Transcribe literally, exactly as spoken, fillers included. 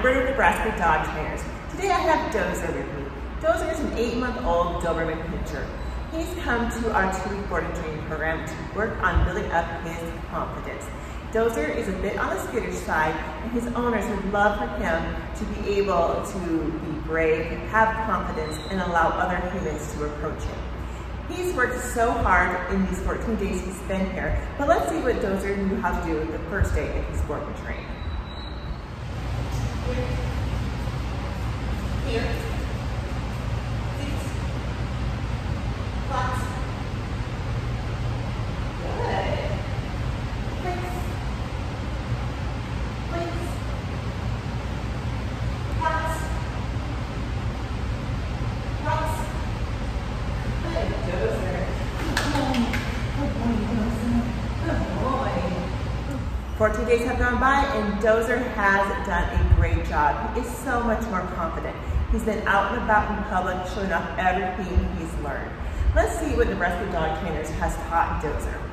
Roberta, Nebraska Dog Trainers. Today I have Dozer with me. Dozer is an eight-month-old Doberman pinscher. He's come to our two-week boarding training program to work on building up his confidence. Dozer is a bit on the skittish side, and his owners would love for him to be able to be brave, have confidence, and allow other humans to approach him. He's worked so hard in these fourteen days he's been here, but let's see what Dozer knew how to do the first day of his boarding training. Here. Here. Six. Flat. Good. Place. Place. Flat. Flat. Good, Dozer. Good boy. Good boy, Dozer. Good boy. fourteen days have gone by and Dozer has done a great job. He is so much more confident. He's been out and about in public showing off everything he's learned. Let's see what Nebraska Dog Trainers has taught Dozer.